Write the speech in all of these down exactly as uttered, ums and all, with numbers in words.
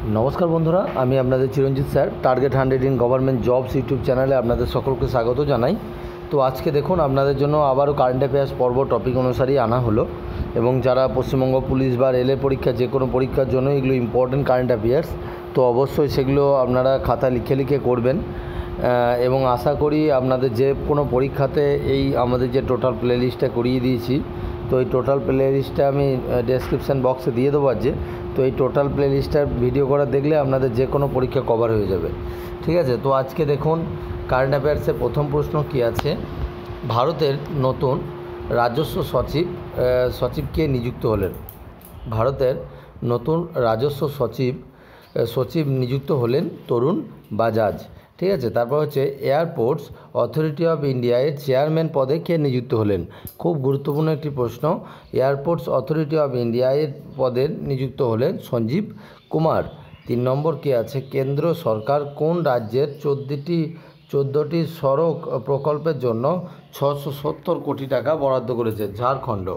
नमस्कार बंधुरा आमी आपनादेर Chiranjit sir target hundred in government jobs YouTube चैनले आपनादेर सकलके स्वागत जानाई। तो आज के देखुन आपनादेर जोन्नो आबारो कारेंट अफेयार्स पर्व टपिक अनुसारेई आना हलो एबं जारा पश्चिमबंग पुलिश बा रेलेर परीक्षा जे कोनो परीक्षार जोन्नो एगुलो इम्पोर्टेंट कारेंट अफेयार्स तो अवश्यई सेगुलो आपनारा खाता लिखे लिखे करबेन एबं आशा करी आपनादेर जे कोनो परीक्षाते एई आमादेर जे टोटाल प्लेलिस्टटा करिये दिएछि तो ये टोटाल प्लेलिस्टटा आमी डेसक्रिप्शन बक्से दिए देबो आज। तो ये टोटाल प्लेलिस्टार भिडियो करा देखले आपनादेर जे कोनो परीक्षा कवर हो जाबे। ठीक है। तो आज के देखुन कारेंट अफेयार्स प्रथम प्रश्न कि आछे भारतेर नतून राजस्व सचिव सचिव के नियुक्त हलेन। भारतेर नतून राजस्व सचिव सचिव नियुक्त हलेन तरुण बाजाज। ठीक है। तारपर होच्छे एयरपोर्ट्स अथरिटी अफ इंडिया एर चेयरमैन पदे के नियुक्त हलेन। खूब गुरुत्वपूर्ण एक प्रश्न। एयरपोर्ट्स अथरिटी अफ इंडिया एर पदे नियुक्त हलेन संजीव कुमार। तीन नम्बर कि आछे केंद्र सरकार कोन राज्येर चौदहटी चौदहटी सड़क प्रकल्पेर जन्य छशो सत्तर कोटी टाका बराद्द करेছে झारखंड।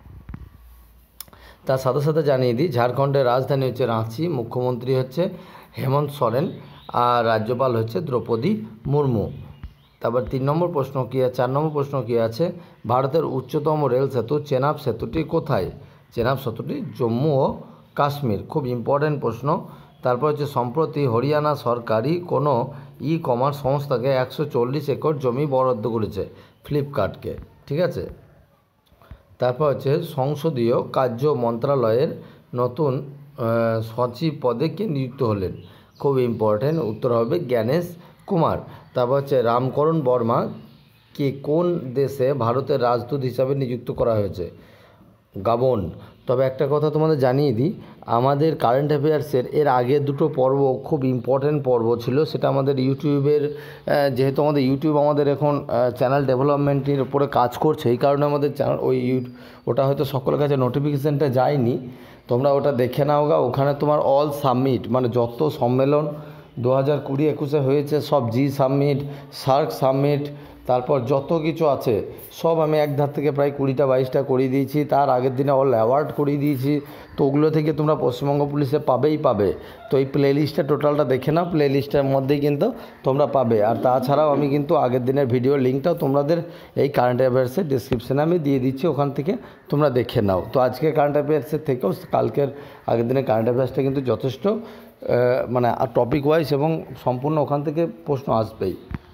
तार साथे साथे जानिए दी झारखंडेर राजधानी होच्छे रांची, मुख्यमंत्री होच्छे हेमंत सोरेन और राज्यपाल होच्छे द्रौपदी मुर्मू। तारपर तीन नम्बर प्रश्न कि चार नम्बर प्रश्न कि आछे भारतेर उच्चतम रेल सेतु चेनाब सेतुटी कोथाय। चेनाब सेतुटी जम्मू और काश्मीर। खूब इम्पोर्टेंट प्रश्न। तारपर होच्छे सम्प्रति हरियाणा सरकारी कोनो इ कमार्स संस्थाके एकशो चल्लिस एकड़ जमी बराद्द करेছে फ्लिपकार्टके। ठीक है। तारपर होच्छे संसदीय कार्य मंत्रालयेर नतून सचिव पदे के नियुक्त हलेन। खूब इम्पोर्टेंट उत्तर होबे ज्ञानेश कुमार। तारपर होच्छे रामकरण वर्मा के कोन देशे भारतेर राजदूत हिसाबे नियुक्त करा हयेछे गाबन। तबे एकटा कथा तोमादेर जानिये दी आमादेर कारेंट अफेयार्सের एर आगे दुटो पर्व खूब इम्पोर्टेंट पर्व छिलो सेटा आमादेर यूट्यूबेर जेहेतु आमादेर यूट्यूब आमादेर एखन चैनल डेभेलपमेंटेर उपरे काज करछे एई कारणे आमादेर चैनल ओई ओटा हयतो सकलेर काछे नोटिफिकेशनटा जायनि तोमरा ओटा देखे नाओ गा। ओखाने तोमार अल सबमिट माने जत सम्मेलन दो हज़ार कुड़ी एकुशे हयेछे सब जी सबमिट सार्क सबमिट तारपर जत किछु आछे सब आमी एक धार थेके प्राय कुड़ीटा बाईसटा करिये दिएछि। तार आगेर दिने अल अ্যাওয়ার্ড करिये दिएछि। तो ओगुलो थेके तोमरा पश्चिमबंग पुलिशे पाबेई पाबे। तो এই প্লেলিস্টটা টোটালটা দেখে নাও, প্লেলিস্টের মধ্যেই কিন্তু তোমরা পাবে। আর তাছাড়াও আমি কিন্তু আগের দিনের ভিডিও লিঙ্কটাও তোমাদের এই কারেন্ট অ্যাফেয়ার্সের ডেসক্রিপশনে আমি দিয়ে দিচ্ছি, ওখান থেকে তোমরা দেখে নাও। তো আজকে কারেন্ট অ্যাফেয়ার্সের থেকেও কালকের আগের দিনের কারেন্ট অ্যাফেয়ার্সটা কিন্তু যথেষ্ট মানে টপিক ওয়াইজ এবং সম্পূর্ণ ওখান থেকে প্রশ্ন আসবেই।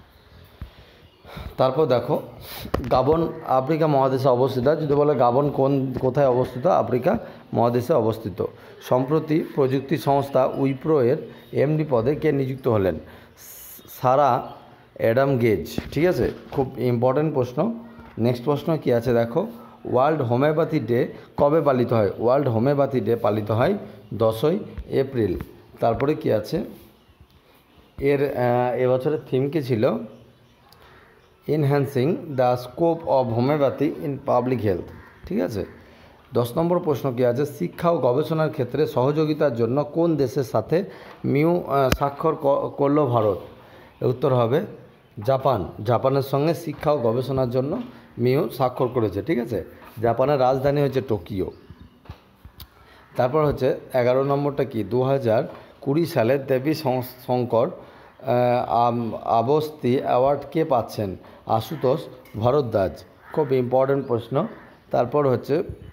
তারপর দেখো গাবন আফ্রিকা মহাদেশে অবস্থিত। যদি বলে গাবন কোন কোথায় অবস্থিত, আফ্রিকা মহাদেশে অবস্থিত। সম্প্রতি প্রযুক্তি সংস্থা উইপ্রো এর এমডি পদে কে নিযুক্ত হলেন? Sara Adam Gage. ঠিক আছে, খুব ইম্পর্টেন্ট প্রশ্ন। নেক্সট প্রশ্ন কি আছে দেখো, ওয়ার্ল্ড হোমিওপ্যাথি ডে কবে পালিত হয়? ওয়ার্ল্ড হোমিওপ্যাথি ডে পালিত হয় দশই এপ্রিল। তারপরে কি আছে এর এবছরের থিম কি ছিল? Enhancing the scope of homoeopathy in public health. ঠিক আছে। দশ নম্বর প্রশ্ন কি আছে, শিক্ষা ও গবেষণার ক্ষেত্রে সহযোগিতার জন্য কোন দেশের সাথে মিউ স্বাক্ষর করল ভারত? উত্তর হবে জাপান। জাপানের সঙ্গে শিক্ষা ও গবেষণার জন্য মিউ স্বাক্ষর করেছে। ঠিক আছে। জাপানের রাজধানী হচ্ছে টোকিও। তারপর হচ্ছে এগারো নম্বরটা কি, দু হাজার কুড়ি সালে দেবী শঙ্কর আবস্তি অ্যাওয়ার্ড কে পাচ্ছেন? আশুতোষ ভরদ্বাজ। খুব ইম্পর্টেন্ট প্রশ্ন। তারপর হচ্ছে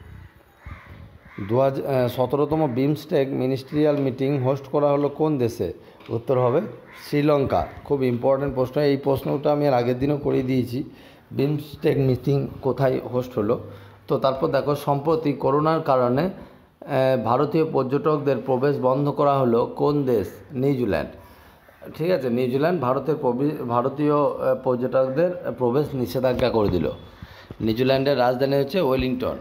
দু হাজার সতেরোতম বিমস্টেক মিনিস্ট্রিয়াল মিটিং হোস্ট করা হলো কোন দেশে? উত্তর হবে শ্রীলঙ্কা। খুব ইম্পর্টেন্ট প্রশ্ন। এই প্রশ্নটা আমি এর আগের দিনও করিয়ে দিয়েছি, বিমস্টেক মিটিং কোথায় হোস্ট হলো। তো তারপর দেখো সম্প্রতি করোনার কারণে ভারতীয় পর্যটকদের প্রবেশ বন্ধ করা হলো কোন দেশ? নিউজিল্যান্ড। ঠিক আছে, নিউজিল্যান্ড ভারতের ভারতীয় পর্যটকদের প্রবেশ নিষেধাজ্ঞা করে দিল। নিউজিল্যান্ডের রাজধানী হচ্ছে ওয়েলিংটন।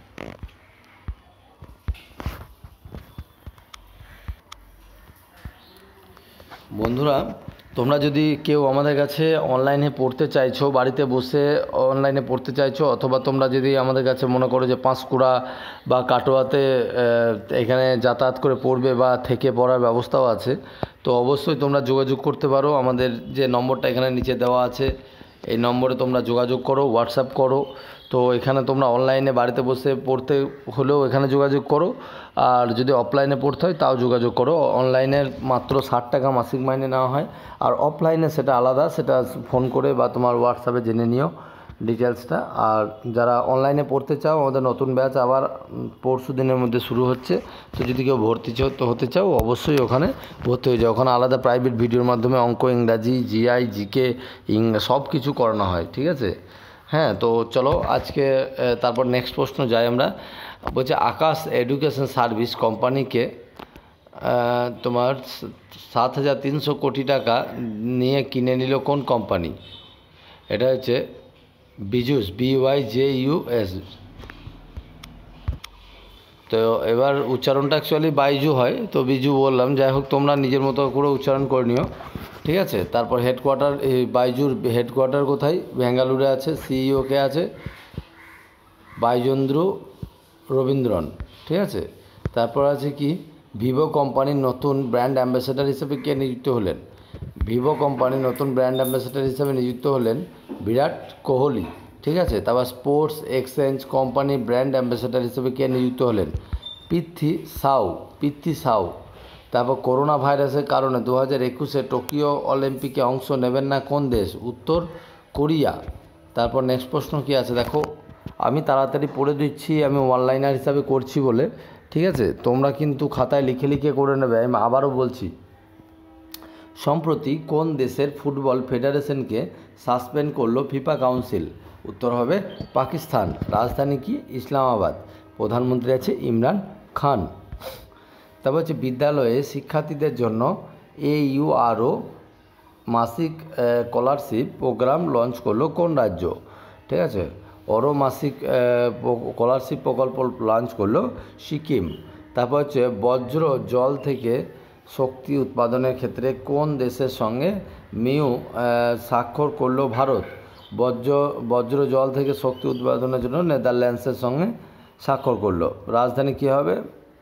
বন্ধুরা তোমরা যদি কেউ আমাদের কাছে অনলাইনে পড়তে চাইছো, বাড়িতে বসে অনলাইনে পড়তে চাইছো, অথবা তোমরা যদি আমাদের কাছে মনে করো যে পাঁশকুড়া বা কাটোয়াতে এখানে যাতায়াত করে পড়বে বা থেকে পড়ার ব্যবস্থাও আছে, তো অবশ্যই তোমরা যোগাযোগ করতে পারো। আমাদের যে নম্বরটা এখানে নিচে দেওয়া আছে এই নম্বরে তোমরা যোগাযোগ করো, হোয়াটসঅ্যাপ করো। তো এখানে তোমরা অনলাইনে বাড়িতে বসে পড়তে হলেও এখানে যোগাযোগ করো, আর যদি অফলাইনে পড়তে হয় তাও যোগাযোগ করো। অনলাইনের মাত্র ষাট টাকা মাসিক মাইনে নেওয়া হয়, আর অফলাইনে সেটা আলাদা, সেটা ফোন করে বা তোমার হোয়াটসঅ্যাপে জেনে নিও ডিটেলসটা। আর যারা অনলাইনে পড়তে চাও, আমাদের নতুন ব্যাচ আবার পরশু দিনের মধ্যে শুরু হচ্ছে। তো যদি কেউ ভর্তি হতে চাও অবশ্যই ওখানে ভর্তি হয়ে যাও। ওখানে আলাদা প্রাইভেট ভিডিওর মাধ্যমে অঙ্ক, ইংরাজি, জিআই, জিকে, ইং সব কিছু করানো হয়, ঠিক আছে। হ্যাঁ, তো চলো আজকে তারপর নেক্সট প্রশ্ন যাই আমরা। বলছে আকাশ এডুকেশন সার্ভিস কোম্পানিকে তোমার সাত হাজার তিনশো কোটি টাকা নিয়ে কিনে নিল কোন কোম্পানি? এটা হচ্ছে Byju's, B Y J U S. তো এবার উচ্চারণটা অ্যাকচুয়ালি বাইজু হয়, তো বিজু বললাম, যাই হোক তোমরা নিজের মতো করে উচ্চারণ করে নিও, ঠিক আছে। তারপর হেডকোয়ার্টার, এই বাইজুর হেডকোয়ার্টার কোথায়? বেঙ্গালুরু আছে। সিইও কে আছে? বাইজেন্দ্র রবীন্দ্রন, ঠিক আছে। তারপর আছে কি, ভিভো কোম্পানির নতুন ব্র্যান্ড অ্যাম্বাসেডার হিসেবে কে নিযুক্ত হলেন? ভিভো কোম্পানির নতুন ব্র্যান্ড অ্যাম্বাসেডার হিসেবে নিযুক্ত হলেন বিরাট কোহলি, ঠিক আছে। তারপর স্পোর্টস এক্সচেঞ্জ কোম্পানির ব্র্যান্ড অ্যাম্বাসেডার হিসেবে কে নিযুক্ত হলেন? পৃথ্বী সাউ, পৃথ্বী সাউ। তারপর করোনা ভাইরাসের কারণে দু হাজার একুশে টোকিও অলিম্পিকে অংশ নেবেন না কোন দেশ? উত্তর কোরিয়া। তারপর নেক্সট প্রশ্ন কী আছে দেখো, আমি তাড়াতাড়ি পড়ে দিচ্ছি, আমি অনলাইনার হিসাবে করছি বলে, ঠিক আছে। তোমরা কিন্তু খাতায় লিখে লিখে করে নেবে। আমি আবারও বলছি, সম্প্রতি কোন দেশের ফুটবল ফেডারেশনকে সাসপেন্ড করলো ফিফা কাউন্সিল? উত্তর হবে পাকিস্তান। রাজধানী কি? ইসলামাবাদ। প্রধানমন্ত্রী আছে ইমরান খান। তারপর হচ্ছে বিদ্যালয়ে শিক্ষার্থীদের জন্য এইউআরও মাসিক স্কলারশিপ প্রোগ্রাম লঞ্চ করলো কোন রাজ্য? ঠিক আছে, অরো মাসিক স্কলারশিপ প্রকল্প লঞ্চ করলো সিকিম। তারপর হচ্ছে বজ্র জল থেকে শক্তি উৎপাদনের ক্ষেত্রে কোন দেশের সঙ্গে মিউ স্বাক্ষর করলো ভারত? বজ্র বজ্র জল থেকে শক্তি উৎপাদনের জন্য নেদারল্যান্ডসের সঙ্গে স্বাক্ষর করলো। রাজধানী কী হবে?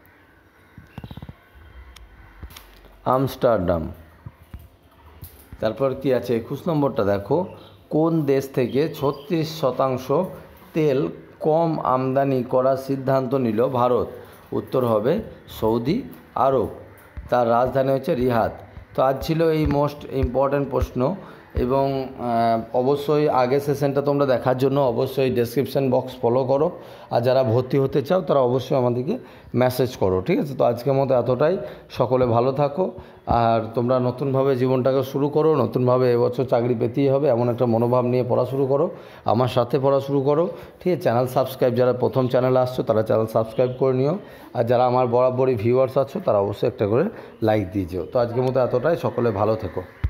আমস্টারডাম। তারপর কি আছে একুশ নম্বরটা দেখো, কোন দেশ থেকে ছত্রিশ শতাংশ তেল কম আমদানি করার সিদ্ধান্ত নিল ভারত? উত্তর হবে সৌদি আরব। তার রাজধানী হচ্ছে রিয়াদ। তো আজ ছিল এই মোস্ট ইম্পর্ট্যান্ট প্রশ্ন, এবং অবশ্যই আগের সেশনটা তোমরা দেখার জন্য অবশ্যই ডেসক্রিপশান বক্স ফলো করো, আর যারা ভর্তি হতে চাও তারা অবশ্যই আমাদেরকে মেসেজ করো, ঠিক আছে। তো আজকের মতো এতটাই। সকলে ভালো থাকো, আর তোমরা নতুনভাবে জীবনটাকে শুরু করো, নতুনভাবে এবছর চাকরি পেতেই হবে এমন একটা মনোভাব নিয়ে পড়া শুরু করো, আমার সাথে পড়া শুরু করো, ঠিক আছে। চ্যানেল সাবস্ক্রাইব, যারা প্রথম চ্যানেলে আসছো তারা চ্যানেল সাবস্ক্রাইব করে নিও, আর যারা আমার বরাবরই ভিউয়ার্স আছো তারা অবশ্যই একটা করে লাইক দিয়ে যেও। তো আজকের মতো এতটাই, সকলে ভালো থেকো।